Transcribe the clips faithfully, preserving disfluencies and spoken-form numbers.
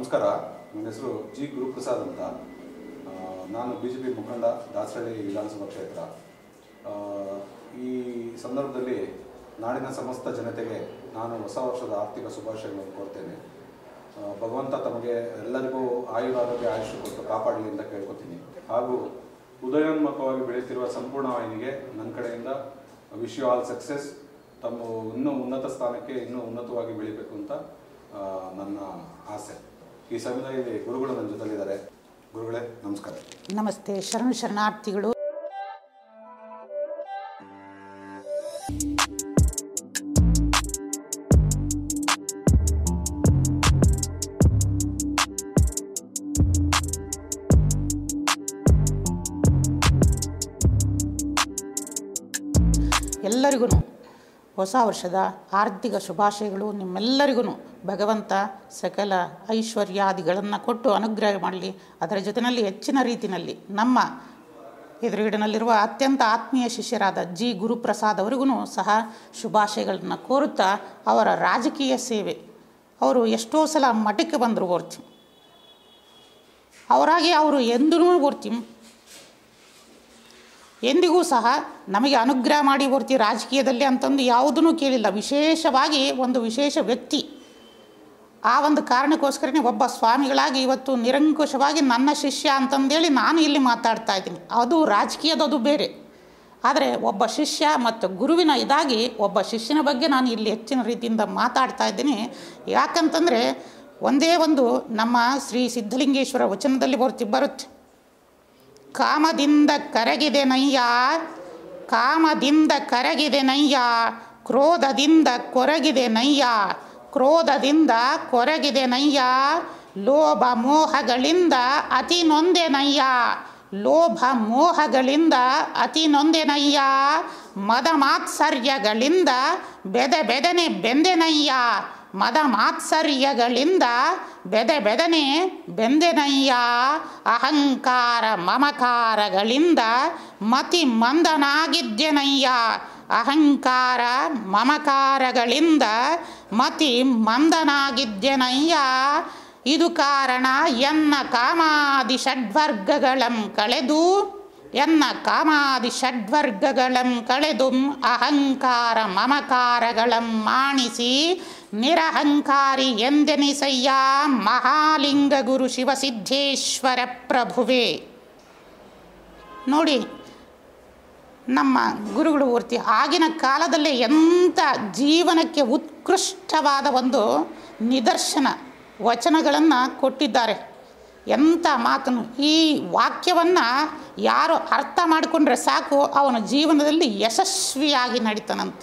ನಮಸ್ಕಾರ. ನನ್ನ ಹೆಸರು ಜಿ ಗುರುಪ್ರಸಾದ್ ಅಂತ. ನಾನು ಬಿ ಜೆ ಪಿ ಮುಖಂಡ, ದಾಸರಳ್ಳಿ ವಿಧಾನಸಭಾ ಕ್ಷೇತ್ರ. ಈ ಸಂದರ್ಭದಲ್ಲಿ ನಾಡಿನ ಸಮಸ್ತ ಜನತೆಗೆ ನಾನು ಹೊಸ ವರ್ಷದ ಆರ್ಥಿಕ ಶುಭಾಶಯಗಳನ್ನು ಕೋರ್ತೇನೆ. ಭಗವಂತ ತಮಗೆ ಎಲ್ಲರಿಗೂ ಆಯುರಾರೋಗ್ಯ ಆಯುಷ್ ಕೊಟ್ಟು ಕಾಪಾಡಲಿ ಅಂತ ಕೇಳ್ಕೊತೀನಿ. ಹಾಗೂ ಉದಯೋನ್ಮುಖವಾಗಿ ಬೆಳೆಯುತ್ತಿರುವ ಸಂಪೂರ್ಣ ವಾಹಿನಿಗೆ ನನ್ನ ಕಡೆಯಿಂದ ವಿಶ್ ಯು ಆಲ್ ಸಕ್ಸಸ್. ತಮ್ಮ ಇನ್ನೂ ಉನ್ನತ ಸ್ಥಾನಕ್ಕೆ ಇನ್ನೂ ಉನ್ನತವಾಗಿ ಬೆಳಿಬೇಕು ಅಂತ ನನ್ನ ಆಸೆ. ಈ ಸಮಯದಲ್ಲಿ ಗುರುಗಳು ನನ್ನ ಜೊತೆಲಿದ್ದಾರೆ. ಗುರುಗಳೇ ನಮಸ್ಕಾರ. ನಮಸ್ತೆ. ಶರಣ ಶರಣಾರ್ಥಿಗಳು. ಎಲ್ಲರಿಗೂ ಹೊಸ ವರ್ಷದ ಆರ್ಥಿಕ ಶುಭಾಶಯಗಳು. ನಿಮ್ಮೆಲ್ಲರಿಗೂ ಭಗವಂತ ಸಕಲ ಐಶ್ವರ್ಯಾದಿಗಳನ್ನು ಕೊಟ್ಟು ಅನುಗ್ರಹ ಮಾಡಲಿ. ಅದರ ಜೊತೆಯಲ್ಲಿ ಹೆಚ್ಚಿನ ರೀತಿಯಲ್ಲಿ ನಮ್ಮ ಎದುರುಗಡೆನಲ್ಲಿರುವ ಅತ್ಯಂತ ಆತ್ಮೀಯ ಶಿಷ್ಯರಾದ ಜಿ ಗುರುಪ್ರಸಾದ್ ಅವರಿಗೂ ಸಹ ಶುಭಾಶಯಗಳನ್ನು ಕೋರುತ್ತಾ, ಅವರ ರಾಜಕೀಯ ಸೇವೆ, ಅವರು ಎಷ್ಟೋ ಸಲ ಮಠಕ್ಕೆ ಬಂದರು ಓರ್ತಿ, ಅವರಾಗಿ ಅವರು ಎಂದೂ ಓರ್ತಿ ಎಂದಿಗೂ ಸಹ ನಮಗೆ ಅನುಗ್ರಹ ಮಾಡಿ ಬರ್ತಿ ರಾಜಕೀಯದಲ್ಲಿ ಅಂತಂದು ಯಾವುದೂ ಕೇಳಿಲ್ಲ. ವಿಶೇಷವಾಗಿ ಒಂದು ವಿಶೇಷ ವ್ಯಕ್ತಿ, ಆ ಒಂದು ಕಾರಣಕ್ಕೋಸ್ಕರನೇ ಒಬ್ಬ ಸ್ವಾಮಿಗಳಾಗಿ ಇವತ್ತು ನಿರಂಕುಶವಾಗಿ ನನ್ನ ಶಿಷ್ಯ ಅಂತಂದೇಳಿ ನಾನು ಇಲ್ಲಿ ಮಾತಾಡ್ತಾ ಇದ್ದೀನಿ. ಅದು ರಾಜಕೀಯದದು ಬೇರೆ. ಆದರೆ ಒಬ್ಬ ಶಿಷ್ಯ ಮತ್ತು ಗುರುವಿನ ಇದಾಗಿ ಒಬ್ಬ ಶಿಷ್ಯನ ಬಗ್ಗೆ ನಾನು ಇಲ್ಲಿ ಹೆಚ್ಚಿನ ರೀತಿಯಿಂದ ಮಾತಾಡ್ತಾ ಇದ್ದೀನಿ. ಯಾಕಂತಂದರೆ ಒಂದೇ ಒಂದು ನಮ್ಮ ಶ್ರೀ ಸಿದ್ಧಲಿಂಗೇಶ್ವರ ವಚನದಲ್ಲಿ ಬರ್ತಿ ಬರುತ್ತೆ, ಕಾಮದಿಂದ ಕರಗಿದೆ ನಯ್ಯ, ಕಾಮದಿಂದ ಕರಗಿದೆ ನಯ್ಯ, ಕ್ರೋಧದಿಂದ ಕೊರಗಿದೆ ನಯ್ಯ, ಕ್ರೋಧದಿಂದ ಕೊರಗಿದೆ ನಯ್ಯ, ಲೋಭ ಮೋಹಗಳಿಂದ ಅತಿ ನೊಂದೆ ನಯ್ಯ, ಲೋಭ ಮೋಹಗಳಿಂದ ಅತಿ ನೊಂದೆ ನಯ್ಯ, ಮದ ಮಾತ್ಸರ್ಯಗಳಿಂದ ಬೆದೆ ಬೆದನೆ ಬೆಂದೆನಯ್ಯ, ಮದ ಮಾತ್ಸರ್ಯಗಳಿಂದ ಬೆದೆ ಬೆದನೆ ಬೆಂದೆನಯ್ಯ, ಅಹಂಕಾರ ಮಮಕಾರಗಳಿಂದ ಮತಿ ಮಂದನಾಗಿದ್ದೆನಯ್ಯ, ಅಹಂಕಾರ ಮಮಕಾರಗಳಿಂದ ಮತಿ ಮಂದನಾಗಿದ್ದೆನಯ್ಯ, ಇದು ಕಾರಣ ಎನ್ನ ಕಾಮಾದಿ ಷಡ್ವರ್ಗಗಳಂ ಕಳೆದು, ಎನ್ನ ಕಾಮಾದಿ ಷಡ್ವರ್ಗಗಳಂ ಕಳೆದು ಅಹಂಕಾರ ಮಮಕಾರಗಳಂ ಮಾಣಿಸಿ ನಿರಹಂಕಾರಿ ಎಂದೆನಿಸಯ್ಯ ಮಹಾಲಿಂಗ ಗುರು ಶಿವಸಿದ್ದೇಶ್ವರ ಪ್ರಭುವೇ. ನೋಡಿ, ನಮ್ಮ ಗುರುಗಳು ಮೂರ್ತಿ ಆಗಿನ ಕಾಲದಲ್ಲೇ ಎಂಥ ಜೀವನಕ್ಕೆ ಉತ್ಕೃಷ್ಟವಾದ ಒಂದು ನಿದರ್ಶನ ವಚನಗಳನ್ನು ಕೊಟ್ಟಿದ್ದಾರೆ. ಎಂಥ ಮಾತನ್ನು, ಈ ವಾಕ್ಯವನ್ನು ಯಾರು ಅರ್ಥ ಮಾಡಿಕೊಂಡ್ರೆ ಸಾಕು ಅವನ ಜೀವನದಲ್ಲಿ ಯಶಸ್ವಿಯಾಗಿ ನಡೀತಾನಂತೆ.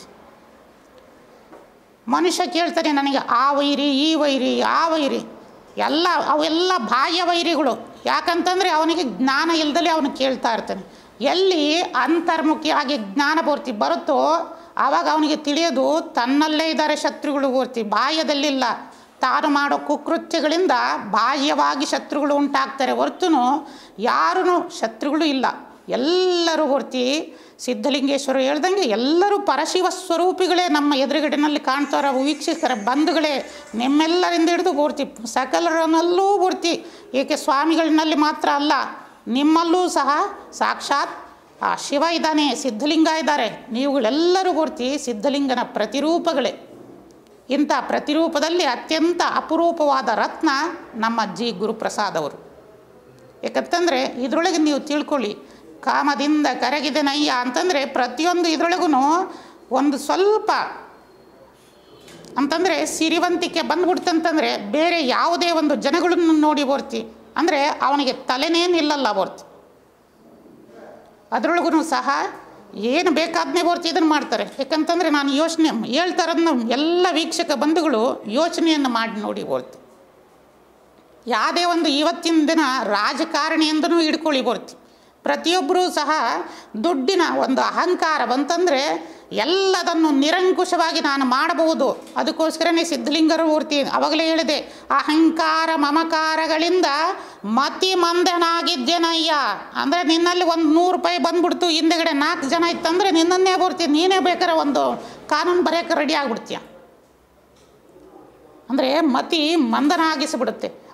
ಮನುಷ್ಯ ಕೇಳ್ತಾನೆ, ನನಗೆ ಆ ವೈರಿ ಈ ವೈರಿ ಆ ವೈರಿ ಎಲ್ಲ, ಅವೆಲ್ಲ ಬಾಹ್ಯ ವೈರಿಗಳು. ಯಾಕಂತಂದರೆ ಅವನಿಗೆ ಜ್ಞಾನ ಇಲ್ಲದಲೇ ಅವನು ಕೇಳ್ತಾ ಇರ್ತಾನೆ. ಎಲ್ಲಿ ಅಂತರ್ಮುಖಿಯಾಗಿ ಜ್ಞಾನ ಪೂರ್ತಿ ಬರುತ್ತೋ ಆವಾಗ ಅವನಿಗೆ ತಿಳಿಯೋದು ತನ್ನಲ್ಲೇ ಇದ್ದಾರೆ ಶತ್ರುಗಳು ಪೂರ್ತಿ, ಬಾಹ್ಯದಲ್ಲಿಲ್ಲ. ತಾನು ಮಾಡೋ ಕುಕೃತ್ಯಗಳಿಂದ ಬಾಹ್ಯವಾಗಿ ಶತ್ರುಗಳು ಉಂಟಾಗ್ತಾರೆ ಹೊರತು ಯಾರೂ ಶತ್ರುಗಳು ಇಲ್ಲ. ಎಲ್ಲರೂ ಪೂರ್ತಿ ಸಿದ್ಧಲಿಂಗೇಶ್ವರ ಹೇಳ್ದಂಗೆ ಎಲ್ಲರೂ ಪರಶಿವ ಸ್ವರೂಪಿಗಳೇ ನಮ್ಮ ಎದುರುಗಡೆನಲ್ಲಿ ಕಾಣ್ತಾರ. ವೀಕ್ಷಕರ ಬಂಧುಗಳೇ, ನಿಮ್ಮೆಲ್ಲರಿಂದ ಹಿಡಿದು ಪೂರ್ತಿ ಸಕಲರನ್ನಲ್ಲೂ ಪೂರ್ತಿ, ಏಕೆ ಸ್ವಾಮಿಗಳಿನಲ್ಲಿ ಮಾತ್ರ ಅಲ್ಲ, ನಿಮ್ಮಲ್ಲೂ ಸಹ ಸಾಕ್ಷಾತ್ ಆ ಶಿವ ಇದ್ದಾನೆ, ಸಿದ್ಧಲಿಂಗ ಇದ್ದಾರೆ. ನೀವುಗಳೆಲ್ಲರೂ ಪೂರ್ತಿ ಸಿದ್ಧಲಿಂಗನ ಪ್ರತಿರೂಪಗಳೇ. ಇಂಥ ಪ್ರತಿರೂಪದಲ್ಲಿ ಅತ್ಯಂತ ಅಪರೂಪವಾದ ರತ್ನ ನಮ್ಮ ಜಿ ಗುರುಪ್ರಸಾದ್ ಅವರು. ಯಾಕಂತಂದರೆ ಇದರೊಳಗೆ ನೀವು ತಿಳ್ಕೊಳ್ಳಿ, ಕಾಮದಿಂದ ಕರಗಿದೆ ನಯ್ಯ ಅಂತಂದರೆ ಪ್ರತಿಯೊಂದು ಇದರೊಳಗೂ ಒಂದು ಸ್ವಲ್ಪ ಅಂತಂದರೆ ಸಿರಿವಂತಿಕೆ ಬಂದ್ಬಿಡ್ತಂತಂದರೆ ಬೇರೆ ಯಾವುದೇ ಒಂದು ಜನಗಳನ್ನು ನೋಡಿ ಬರ್ತಿ ಅಂದರೆ ಅವನಿಗೆ ತಲೆನೇ ನಿಲ್ಲಲ್ಲ ಬರ್ತಿ. ಅದರೊಳಗೂ ಸಹ ಏನು ಬೇಕಾದನ್ನೇ ಬರ್ತಿ ಇದನ್ನು ಮಾಡ್ತಾರೆ. ಯಾಕಂತಂದರೆ ನಾನು ಯೋಚನೆ ಹೇಳ್ತಾರದನ್ನ ಎಲ್ಲ ವೀಕ್ಷಕ ಬಂಧುಗಳು ಯೋಚನೆಯನ್ನು ಮಾಡಿ ನೋಡಿ ಬರ್ತಿ. ಯಾವುದೇ ಒಂದು ಇವತ್ತಿನ ದಿನ ರಾಜಕಾರಣಿಯಿಂದನೂ ಹಿಡ್ಕೊಳ್ಳಿ ಬರ್ತಿ, ಪ್ರತಿಯೊಬ್ಬರೂ ಸಹ ದುಡ್ಡಿನ ಒಂದು ಅಹಂಕಾರ ಬಂತಂದರೆ ಎಲ್ಲದನ್ನು ನಿರಂಕುಶವಾಗಿ ನಾನು ಮಾಡಬಹುದು. ಅದಕ್ಕೋಸ್ಕರನೇ ಸಿದ್ಧಲಿಂಗರು ಮೂರ್ತಿ ಅವಾಗಲೇ ಹೇಳಿದೆ, ಅಹಂಕಾರ ಮಮಕಾರಗಳಿಂದ ಮತಿ ಮಂದನಾಗಿದ್ದೇನಯ್ಯ. ಅಂದರೆ ನಿನ್ನಲ್ಲಿ ಒಂದು ನೂರು ರೂಪಾಯಿ ಬಂದ್ಬಿಡ್ತು, ಹಿಂದೆಗಡೆ ನಾಲ್ಕು ಜನ ಇತ್ತಂದರೆ ನಿನ್ನನ್ನೇ ಬರ್ತಿ, ನೀನೇ ಬೇಕಾದ್ರೆ ಒಂದು ಕಾನೂನು ಬರೆಯೋಕ್ಕೆ ರೆಡಿ ಆಗಿಬಿಡ್ತೀಯ. ಅಂದರೆ ಮತಿ ಮಂದನಾಗಿಸಿಬಿಡುತ್ತೆ.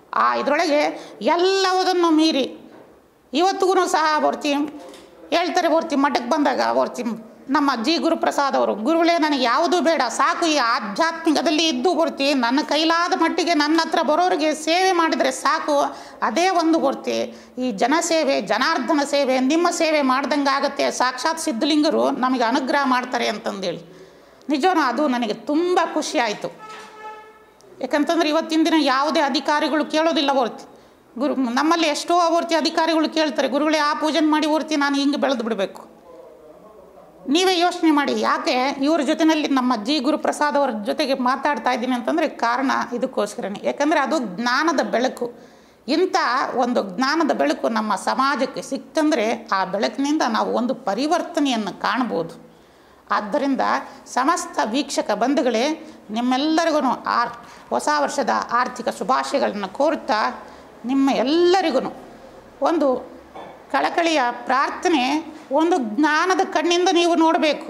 ಆ ಇದರೊಳಗೆ ಎಲ್ಲವುದನ್ನು ಮೀರಿ ಇವತ್ತಿಗೂ ಸಹ ಬರ್ತಿ ಹೇಳ್ತಾರೆ, ಬರ್ತಿ ಮಠಕ್ಕೆ ಬಂದಾಗ ಬರ್ತಿ ನಮ್ಮ ಜಿ ಗುರುಪ್ರಸಾದ್ ಅವರು, ಗುರುಗಳೇ ನನಗೆ ಯಾವುದೂ ಬೇಡ, ಸಾಕು ಈ ಆಧ್ಯಾತ್ಮಿಕದಲ್ಲಿ ಇದ್ದು ಬರ್ತಿ, ನನ್ನ ಕೈಲಾದ ಮಟ್ಟಿಗೆ ನನ್ನ ಹತ್ರ ಬರೋರಿಗೆ ಸೇವೆ ಮಾಡಿದರೆ ಸಾಕು, ಅದೇ ಒಂದು ಬರ್ತಿ ಈ ಜನಸೇವೆ, ಜನಾರ್ದನ ಸೇವೆ, ನಿಮ್ಮ ಸೇವೆ ಮಾಡ್ದಂಗೆ ಆಗುತ್ತೆ, ಸಾಕ್ಷಾತ್ ಸಿದ್ಧಲಿಂಗರು ನಮಗೆ ಅನುಗ್ರಹ ಮಾಡ್ತಾರೆ ಅಂತಂದೇಳಿ. ನಿಜವೂ ಅದು ನನಗೆ ತುಂಬ ಖುಷಿ ಆಯಿತು. ಯಾಕಂತಂದ್ರೆ ಇವತ್ತಿನ ದಿನ ಯಾವುದೇ ಅಧಿಕಾರಿಗಳು ಕೇಳೋದಿಲ್ಲ ಬರ್ತಿ, ಗುರು ನಮ್ಮಲ್ಲಿ ಎಷ್ಟೋ ಬರ್ತಿ ಅಧಿಕಾರಿಗಳು ಕೇಳ್ತಾರೆ, ಗುರುಗಳೇ ಆ ಪೂಜೆ ಮಾಡಿ ಬರ್ತಿ ನಾನು ಹಿಂಗೆ ಬೆಳೆದು ಬಿಡಬೇಕು. ನೀವೇ ಯೋಚನೆ ಮಾಡಿ, ಯಾಕೆ ಇವ್ರ ಜೊತೆಯಲ್ಲಿ ನಮ್ಮ ಜಿ ಗುರುಪ್ರಸಾದ್ ಅವ್ರ ಜೊತೆಗೆ ಮಾತಾಡ್ತಾ ಇದ್ದೀನಿ ಅಂತಂದರೆ ಕಾರಣ ಇದಕ್ಕೋಸ್ಕರನೇ. ಯಾಕಂದರೆ ಅದು ಜ್ಞಾನದ ಬೆಳಕು. ಇಂಥ ಒಂದು ಜ್ಞಾನದ ಬೆಳಕು ನಮ್ಮ ಸಮಾಜಕ್ಕೆ ಸಿಕ್ತಂದರೆ ಆ ಬೆಳಕಿನಿಂದ ನಾವು ಒಂದು ಪರಿವರ್ತನೆಯನ್ನು ಕಾಣ್ಬೋದು. ಆದ್ದರಿಂದ ಸಮಸ್ತ ವೀಕ್ಷಕ ಬಂಧುಗಳೇ, ನಿಮ್ಮೆಲ್ಲರಿಗೂ ಆರ್ ಹೊಸ ವರ್ಷದ ಆರ್ಥಿಕ ಶುಭಾಶಯಗಳನ್ನು ಕೋರುತ್ತಾ, ನಿಮ್ಮ ಎಲ್ಲರಿಗೂ ಒಂದು ಕಳಕಳಿಯ ಪ್ರಾರ್ಥನೆ, ಒಂದು ಜ್ಞಾನದ ಕಣ್ಣಿಂದ ನೀವು ನೋಡಬೇಕು.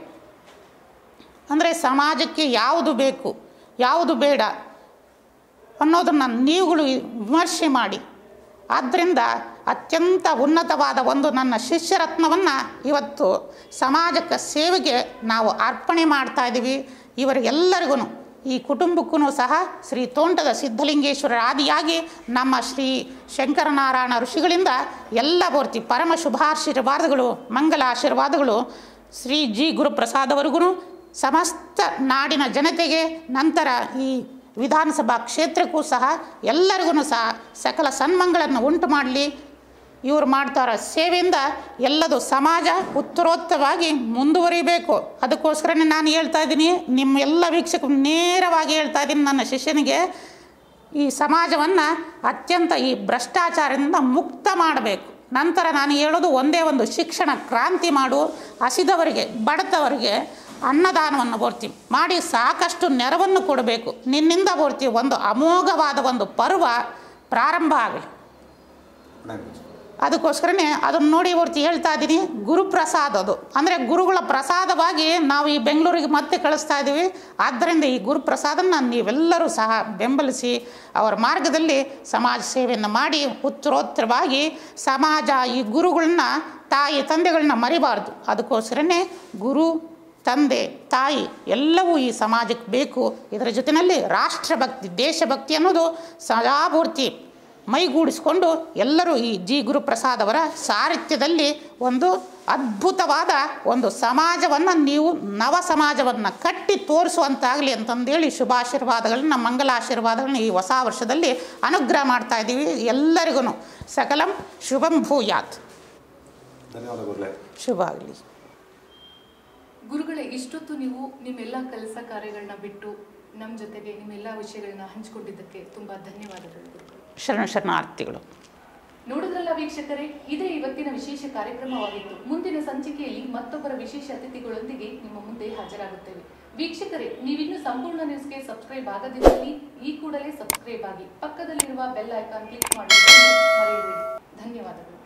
ಅಂದರೆ ಸಮಾಜಕ್ಕೆ ಯಾವುದು ಬೇಕು, ಯಾವುದು ಬೇಡ ಅನ್ನೋದನ್ನು ನೀವುಗಳು ವಿಮರ್ಶೆ ಮಾಡಿ. ಆದ್ದರಿಂದ ಅತ್ಯಂತ ಉನ್ನತವಾದ ಒಂದು ನನ್ನ ಶಿಷ್ಯರತ್ನವನ್ನು ಇವತ್ತು ಸಮಾಜಕ್ಕೆ ಸೇವೆಗೆ ನಾವು ಅರ್ಪಣೆ ಮಾಡ್ತಾ ಇದ್ದೀವಿ. ಇವರಿಗೆಲ್ಲರಿಗೂ, ಈ ಕುಟುಂಬಕ್ಕೂ ಸಹ ಶ್ರೀ ತೋಂಟದ ಸಿದ್ಧಲಿಂಗೇಶ್ವರ ಆದಿಯಾಗಿ ನಮ್ಮ ಶ್ರೀ ಶಂಕರನಾರಾಯಣ ಋಷಿಗಳಿಂದ ಎಲ್ಲ ಪೂರ್ತಿ ಪರಮ ಶುಭಾಶೀರ್ವಾದಗಳು, ಮಂಗಲ ಆಶೀರ್ವಾದಗಳು ಶ್ರೀ ಜಿ ಗುರುಪ್ರಸಾದ್ ಅವರಿಗೂ, ಸಮಸ್ತ ನಾಡಿನ ಜನತೆಗೆ, ನಂತರ ಈ ವಿಧಾನಸಭಾ ಕ್ಷೇತ್ರಕ್ಕೂ ಸಹ ಎಲ್ಲರಿಗೂ ಸಹ ಸಕಲ ಸನ್ಮಂಗಳನ್ನು ಉಂಟು ಮಾಡಲಿ. ಇವರು ಮಾಡ್ತಾರ ಸೇವೆಯಿಂದ ಎಲ್ಲದು ಸಮಾಜ ಉತ್ತರೋತ್ತರವಾಗಿ ಮುಂದುವರಿಬೇಕು. ಅದಕ್ಕೋಸ್ಕರನೇ ನಾನು ಹೇಳ್ತಾ ಇದ್ದೀನಿ, ನಿಮ್ಮ ಎಲ್ಲ ವೀಕ್ಷಕರು ನೇರವಾಗಿ ಹೇಳ್ತಾ ಇದ್ದೀನಿ, ನನ್ನ ಶಿಷ್ಯನಿಗೆ ಈ ಸಮಾಜವನ್ನು ಅತ್ಯಂತ ಈ ಭ್ರಷ್ಟಾಚಾರದಿಂದ ಮುಕ್ತ ಮಾಡಬೇಕು. ನಂತರ ನಾನು ಹೇಳೋದು ಒಂದೇ ಒಂದು, ಶಿಕ್ಷಣ ಕ್ರಾಂತಿ ಮಾಡು, ಹಸಿದವರಿಗೆ ಬಡತವರಿಗೆ ಅನ್ನದಾನವನ್ನು ಬರ್ತಿ ಮಾಡಿ ಸಾಕಷ್ಟು ನೆರವನ್ನು ಕೊಡಬೇಕು. ನಿನ್ನಿಂದ ಬರ್ತಿ ಒಂದು ಅಮೋಘವಾದ ಒಂದು ಪರ್ವ ಪ್ರಾರಂಭ ಆಗಲಿ. ಅದಕ್ಕೋಸ್ಕರನೇ ಅದನ್ನು ನೋಡಿ ಬರ್ತಿ ಹೇಳ್ತಾ ಇದ್ದೀನಿ, ಗುರುಪ್ರಸಾದ್ ಅದು ಅಂದರೆ ಗುರುಗಳ ಪ್ರಸಾದವಾಗಿ ನಾವು ಈ ಬೆಂಗಳೂರಿಗೆ ಮತ್ತೆ ಕಳಿಸ್ತಾ ಇದ್ದೀವಿ. ಆದ್ದರಿಂದ ಈ ಗುರುಪ್ರಸಾದನ್ನು ನೀವೆಲ್ಲರೂ ಸಹ ಬೆಂಬಲಿಸಿ ಅವರ ಮಾರ್ಗದಲ್ಲಿ ಸಮಾಜ ಸೇವೆಯನ್ನು ಮಾಡಿ ಉತ್ತರೋತ್ತರವಾಗಿ ಸಮಾಜ ಈ ಗುರುಗಳನ್ನ, ತಾಯಿ ತಂದೆಗಳನ್ನ ಮರಿಬಾರ್ದು. ಅದಕ್ಕೋಸ್ಕರನೇ ಗುರು, ತಂದೆ, ತಾಯಿ ಎಲ್ಲವೂ ಈ ಸಮಾಜಕ್ಕೆ ಬೇಕು. ಇದರ ಜೊತೆಯಲ್ಲಿ ರಾಷ್ಟ್ರಭಕ್ತಿ, ದೇಶಭಕ್ತಿ ಅನ್ನೋದು ಸದಾಪೂರ್ತಿ ಮೈಗೂಡಿಸ್ಕೊಂಡು ಎಲ್ಲರೂ ಈ ಜಿ ಗುರುಪ್ರಸಾದ್ ಅವರ ಸಾರಥ್ಯದಲ್ಲಿ ಒಂದು ಅದ್ಭುತವಾದ ಒಂದು ಸಮಾಜವನ್ನು, ನೀವು ನವ ಸಮಾಜವನ್ನು ಕಟ್ಟಿ ತೋರಿಸುವಂತಾಗಲಿ ಅಂತಂದೇಳಿ ಶುಭಾಶೀರ್ವಾದಗಳನ್ನ, ಮಂಗಲಾಶೀರ್ವಾದಗಳನ್ನ ಈ ಹೊಸ ವರ್ಷದಲ್ಲಿ ಅನುಗ್ರಹ ಮಾಡ್ತಾ ಇದ್ದೀವಿ. ಎಲ್ಲರಿಗೂ ಸಕಲಂ ಶುಭಂ ಭೂಯಾತ್. ಧನ್ಯವಾದಗಳು. ಶುಭ ಆಗಲಿ. ಗುರುಗಳೇ, ಇಷ್ಟೊತ್ತು ನೀವು ನಿಮ್ಮೆಲ್ಲ ಕೆಲಸ ಕಾರ್ಯಗಳನ್ನ ಬಿಟ್ಟು ನಮ್ಮ ಜೊತೆಗೆ ನಿಮ್ಮೆಲ್ಲ ವಿಷಯಗಳನ್ನ ಹಂಚಿಕೊಂಡಿದ್ದಕ್ಕೆ ತುಂಬ ಧನ್ಯವಾದಗಳು. ಶರಣ ಶರಣಾರ್ಥಿಗಳು. ನೋಡಿದ್ರಲ್ಲ ವೀಕ್ಷಕರೇ, ಇದೇ ಇವತ್ತಿನ ವಿಶೇಷ ಕಾರ್ಯಕ್ರಮವಾಗಿತ್ತು. ಮುಂದಿನ ಸಂಚಿಕೆಯಲ್ಲಿ ಮತ್ತೊಬ್ಬರ ವಿಶೇಷ ಅತಿಥಿಗಳೊಂದಿಗೆ ನಿಮ್ಮ ಮುಂದೆ ಹಾಜರಾಗುತ್ತೇವೆ. ವೀಕ್ಷಕರೇ, ನೀವಿನ್ನೂ ಸಂಪೂರ್ಣ ನ್ಯೂಸ್ಗೆ ಸಬ್ಸ್ಕ್ರೈಬ್ ಆಗದಿದ್ದಲ್ಲಿ ಈ ಕೂಡಲೇ ಸಬ್ಸ್ಕ್ರೈಬ್ ಆಗಿ, ಪಕ್ಕದಲ್ಲಿರುವ ಬೆಲ್ ಐಕಾನ್ ಕ್ಲಿಕ್ ಮಾಡುವುದನ್ನು ಮರೆಯಬೇಡಿ. ಧನ್ಯವಾದಗಳು.